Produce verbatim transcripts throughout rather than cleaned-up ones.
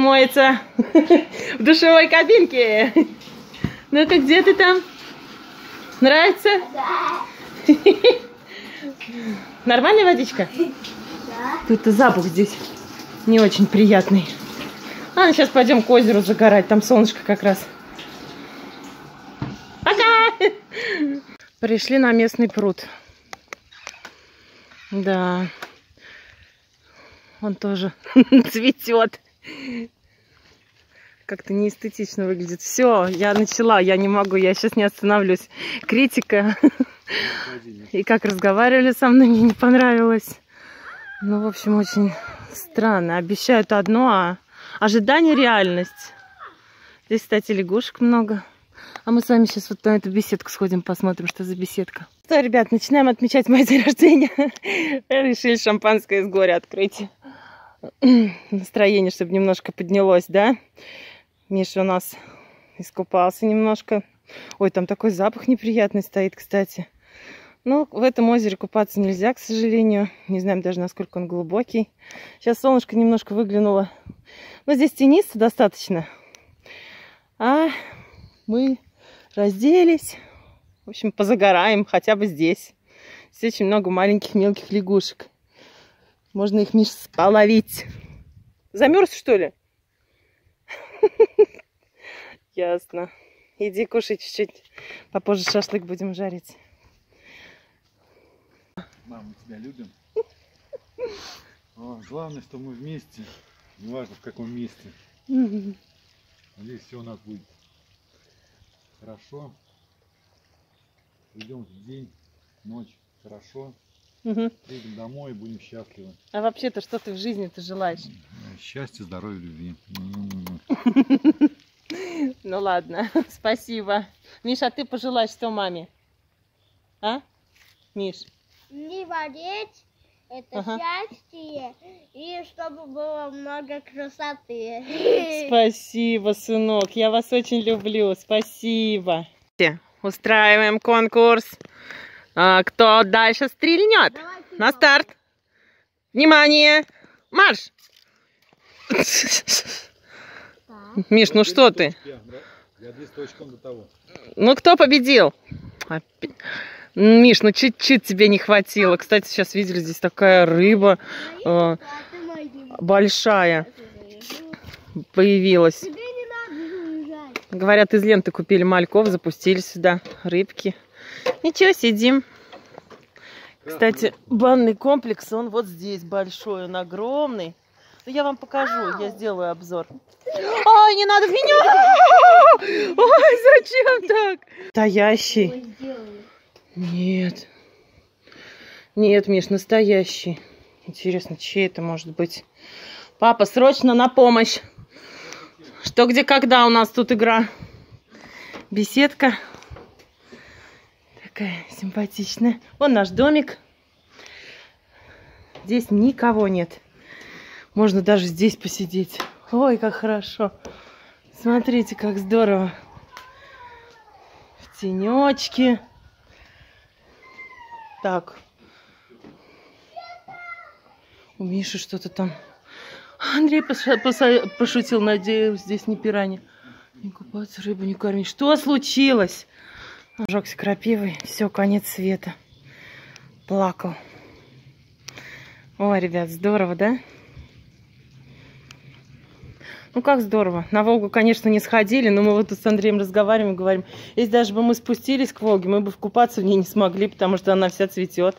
моется в душевой кабинке. Ну-ка, где ты там? Нравится? Да. Нормальная водичка? Да. Тут-то запах здесь не очень приятный. А, ну сейчас пойдем к озеру загорать. Там солнышко как раз. Пока! Пришли на местный пруд. Да. Он тоже цветет. Как-то неэстетично выглядит. Все, я начала, я не могу, я сейчас не остановлюсь. Критика. И как разговаривали со мной, мне не понравилось. Ну, в общем, очень странно. Обещают одно, а ожидание реальность. Здесь, кстати, лягушек много. А мы с вами сейчас вот на эту беседку сходим, посмотрим, что за беседка. Что, ребят, начинаем отмечать мой день рождения. Решили шампанское из горя открыть. Настроение, чтобы немножко поднялось, да? Миша у нас искупался немножко. Ой, там такой запах неприятный стоит, кстати. Ну, в этом озере купаться нельзя, к сожалению. Не знаем даже, насколько он глубокий. Сейчас солнышко немножко выглянуло. Но здесь тенисто достаточно. А мы разделись. В общем, позагораем хотя бы здесь. Здесь очень много маленьких мелких лягушек. Можно их, Миш, половить. Замерз, что ли? Ясно. Иди кушай чуть-чуть. Попозже шашлык будем жарить. Мам, мы тебя любим. О, главное, что мы вместе. Неважно, в каком месте. Здесь все у нас будет хорошо. Идем день, ночь. Хорошо. Угу. Приедем домой и будем счастливы. А вообще-то, что ты в жизни-то желаешь? Счастья, здоровья, любви. Ну ладно, спасибо. Миша, а ты пожелаешь что маме? А? Миш? Не болеть, это ага. Счастье, и чтобы было много красоты. Спасибо, сынок, я вас очень люблю, спасибо. Устраиваем конкурс. А, кто дальше стрельнет? Давайте на старт. Внимание! Марш! Так. Миш, ну что ты? Я десять точком до того. Ну, кто победил? Миш, ну чуть-чуть тебе не хватило. Кстати, сейчас видели, здесь такая рыба э, большая появилась. Говорят, из ленты купили мальков, запустили сюда рыбки. Ничего, сидим. Кстати, банный комплекс, он вот здесь большой, он огромный. Я вам покажу, я сделаю обзор. Ай, не надо в меня! Ой, зачем так? Настоящий. Нет. Нет, Миш, настоящий. Интересно, чей это может быть? Папа, срочно на помощь. Что, где, когда у нас тут игра? Беседка. Такая симпатичная. Вон наш домик. Здесь никого нет. Можно даже здесь посидеть. Ой, как хорошо. Смотрите, как здорово. В тенечке. Так. У Миши что-то там. Андрей пошутил, надеюсь, здесь не пиранья. Не купаться, рыбу не кормить. Что случилось? Ожегся крапивой. Все, конец света. Плакал. Ой, ребят, здорово, да? Ну как здорово. На Волгу, конечно, не сходили, но мы вот тут с Андреем разговариваем и говорим, если даже бы мы спустились к Волге, мы бы купаться в ней не смогли, потому что она вся цветет.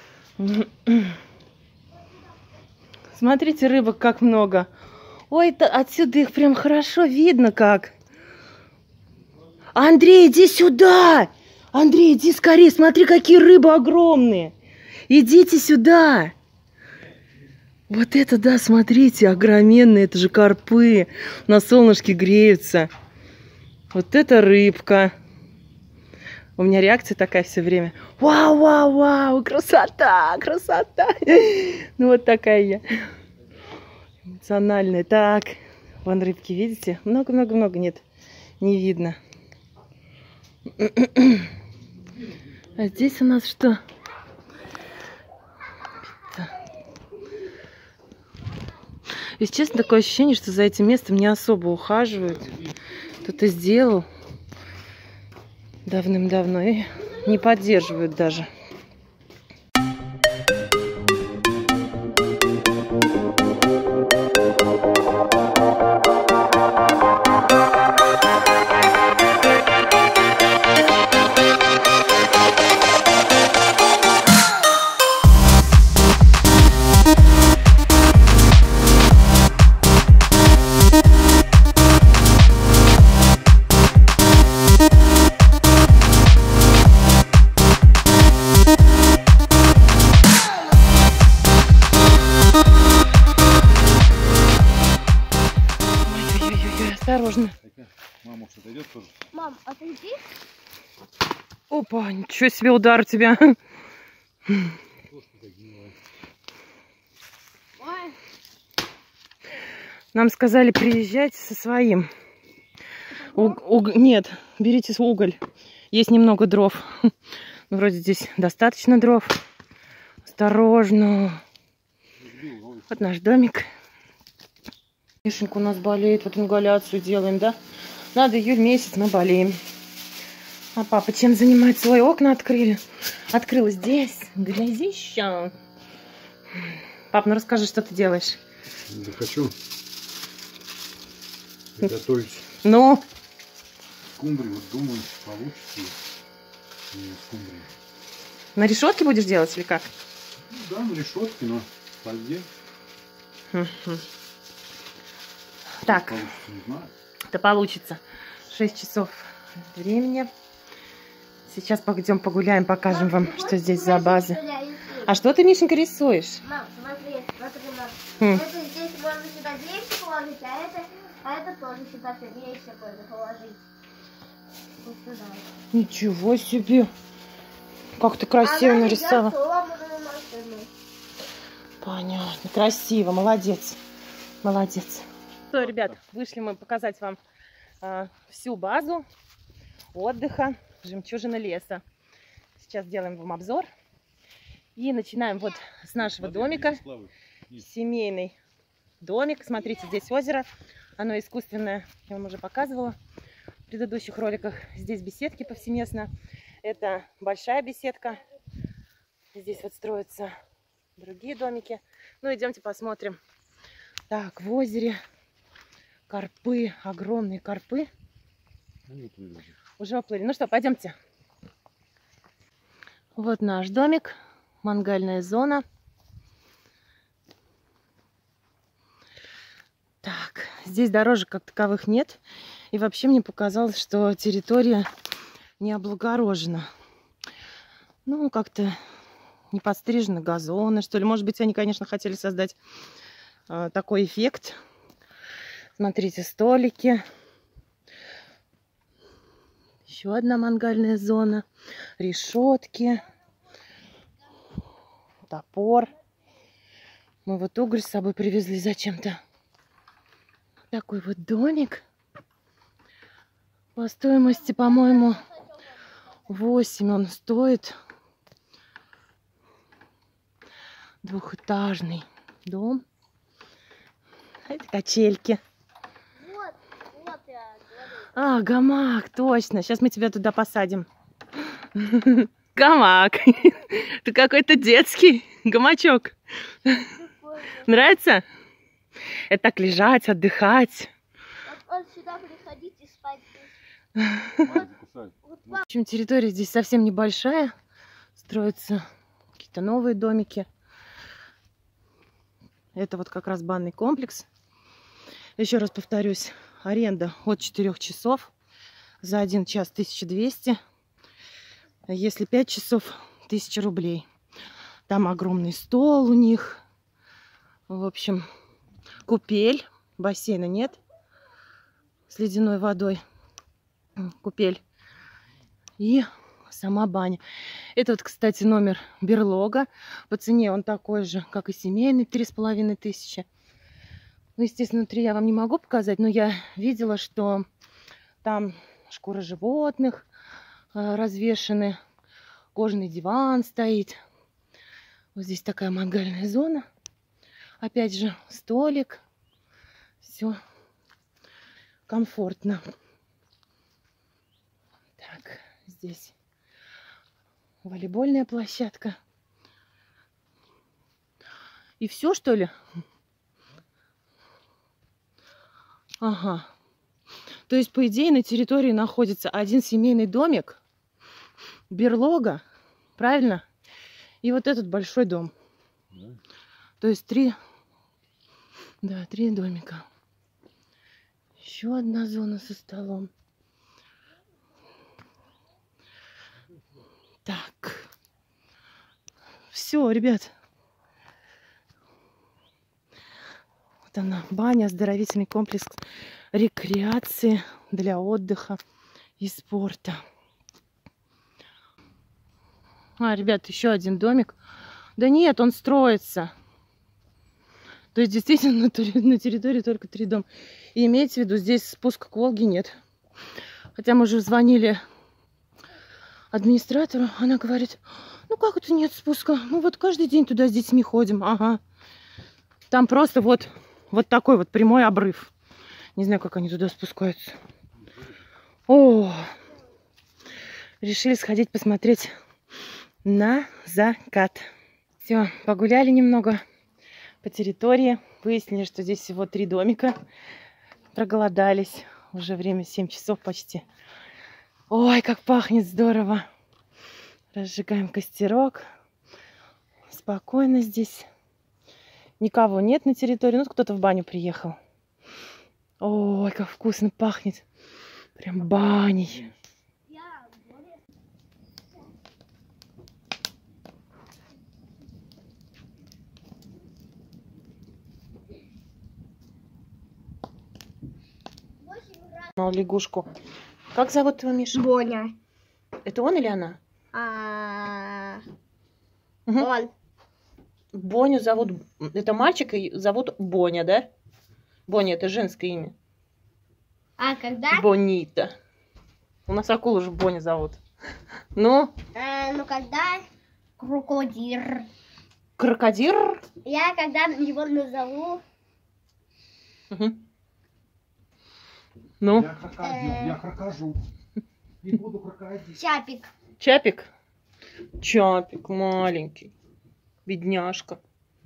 Смотрите, рыбок как много. Ой, это отсюда их прям хорошо видно как. Андрей, иди сюда! Андрей, иди скорее, смотри, какие рыбы огромные. Идите сюда. Вот это, да, смотрите, огроменные, это же карпы. На солнышке греются. Вот это рыбка. У меня реакция такая все время. Вау, вау, вау, красота, красота. Ну вот такая я. Эмоциональная. Так, вон рыбки, видите? Много-много-много, нет, не видно. А здесь у нас что? Если честно, такое ощущение, что за этим местом не особо ухаживают. Кто-то сделал давным-давно и не поддерживают даже. Осторожно. Мама что-то идет тоже? Мам, отойди. Опа, ничего себе удар у тебя. Ой. Нам сказали приезжать со своим. У, у, нет, берите уголь. Есть немного дров. Вроде здесь достаточно дров. Осторожно. Вот наш домик. Мишенька у нас болеет. Вот ингаляцию делаем, да? Надо июль месяц, мы болеем. А папа чем занимается? Ой, окна открыли. Открыла здесь. Грязища. Пап, ну расскажи, что ты делаешь. Да хочу готовить Ну? скумбрию. Вот думаю, получится ли скумбрию. На решетке будешь делать или как? Ну, да, на решетке, но в фольге. Так, Получится, не знаю. это получится. шесть часов времени. Сейчас пойдем погуляем, покажем Мам, вам, ты что хочешь здесь за сказать, база. что я рисую? А что ты, Мишенька, рисуешь? Мам, смотри, смотри, мам. Хм. Это здесь можно сюда вещи положить, а это, а это тоже сюда вещи можно положить. Вот сюда. Ничего себе. Как ты красиво Она нарисовала. идет сломанную машину. Понятно, красиво, молодец. Молодец. Что, ребят, вышли мы показать вам э, всю базу отдыха «Жемчужина леса». Сейчас делаем вам обзор. И начинаем вот с нашего домика. Семейный домик. Смотрите, здесь озеро. Оно искусственное, я вам уже показывала в предыдущих роликах. Здесь беседки повсеместно. Это большая беседка. Здесь вот строятся другие домики. Ну, идемте посмотрим. Так, в озере карпы, огромные карпы. Уже уплыли. Ну что, пойдемте. Вот наш домик, мангальная зона. Так, здесь дорожек как таковых нет. И вообще мне показалось, что территория не облагорожена. Ну, как-то не подстрижены газоны, что ли. Может быть, они, конечно, хотели создать э, такой эффект. Смотрите, столики. Еще одна мангальная зона. Решетки. Топор. Мы вот уголь с собой привезли зачем-то. Такой вот домик. По стоимости, по-моему, восемь он стоит. Двухэтажный дом. Это качельки. Вот, вот я говорю. А, гамак, точно. Сейчас мы тебя туда посадим. Гамак. Ты какой-то детский гамачок. Нравится? Это так лежать, отдыхать. Вот, вот сюда приходить и спать. В общем, территория здесь совсем небольшая. Строятся какие-то новые домики. Это вот как раз банный комплекс. Еще раз повторюсь, аренда от четырёх часов. За один час тысяча двести. Если пять часов, тысяча рублей. Там огромный стол у них. В общем, купель. Бассейна нет. С ледяной водой. Купель. И сама баня. Это вот, кстати, номер берлога. По цене он такой же, как и семейный, три с половиной тысячи. Ну, естественно, внутри я вам не могу показать, но я видела, что там шкуры животных э, развешаны, кожаный диван стоит. Вот здесь такая мангальная зона. Опять же, столик. все комфортно. Так, здесь волейбольная площадка. И все, что ли? Ага. То есть, по идее, на территории находится один семейный домик, берлога, правильно? И вот этот большой дом. Да. То есть три, да, три домика. Еще одна зона со столом. Так. Все, ребят. Вот она, баня, оздоровительный комплекс рекреации для отдыха и спорта. А, ребят, еще один домик. Да нет, он строится. То есть, действительно, на территории только три дома. И имейте в виду, здесь спуска к Волге нет. Хотя мы уже звонили администратору. Она говорит, ну как это нет спуска? Мы вот каждый день туда с детьми ходим. Ага. Там просто вот, вот такой вот прямой обрыв. Не знаю, как они туда спускаются. О, решили сходить посмотреть на закат. Все, погуляли немного по территории. Выяснили, что здесь всего три домика. Проголодались. Уже время семь часов почти. Ой, как пахнет здорово. Разжигаем костерок. Спокойно здесь. Никого нет на территории. Ну, кто-то в баню приехал. Ой, как вкусно пахнет. Прям баней. Лягушку. Как зовут его, Миша? Боня. Это он или она? А... Угу. Он. Боню зовут... Это мальчик, и зовут Боня, да? Боня — это женское имя. А когда? Бонита. У нас акулу же Боня зовут. Ну? А, ну когда? Крокодир. Крокодир? Я когда его назову... Угу. Ну? Я крокодил, я крокожу. Не буду крокодить. Чапик. Чапик? Чапик маленький. Бедняжка.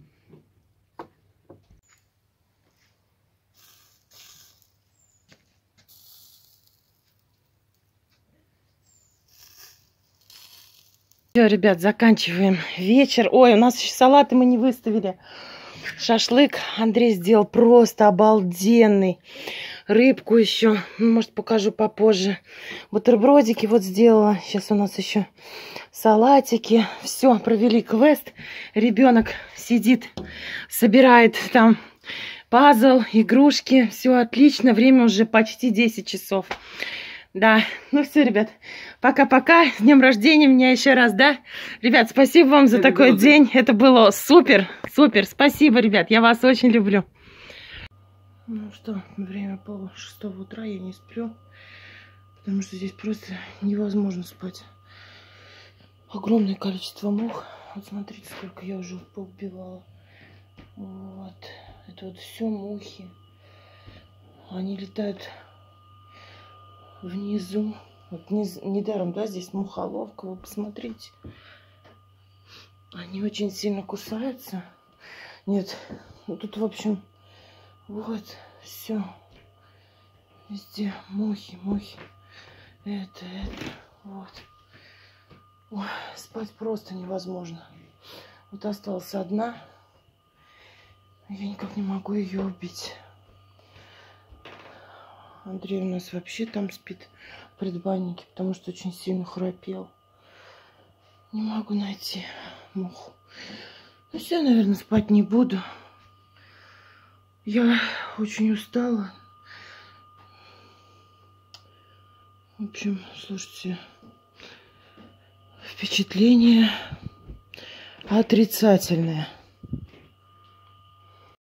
Все, ребят, заканчиваем вечер. Ой, у нас еще салаты мы не выставили. Шашлык Андрей сделал просто обалденный. Рыбку еще, может, покажу попозже. Бутербродики вот сделала. Сейчас у нас еще салатики. Все, провели квест. Ребенок сидит, собирает там пазл, игрушки. Все отлично. Время уже почти десять часов. Да, ну все, ребят, пока-пока. С днем рождения меня еще раз, да? Ребят, спасибо вам за такой день. Это было супер, супер. Спасибо, ребят, я вас очень люблю. Ну что, время пол шестого утра, я не сплю, потому что здесь просто невозможно спать. Огромное количество мух. Вот смотрите, сколько я уже поубивала. Вот, это вот все мухи. Они летают внизу. Вот низ, недаром, да, здесь мухоловка, вы посмотрите. Они очень сильно кусаются. Нет, ну тут, в общем... Вот, все. Везде мухи, мухи. Это, это, вот. Ой, спать просто невозможно. Вот осталась одна. Я никак не могу ее убить. Андрей у нас вообще там спит в предбаннике, потому что очень сильно храпел. Не могу найти муху. Ну все, наверное, спать не буду. Я очень устала. В общем, слушайте, впечатление отрицательное.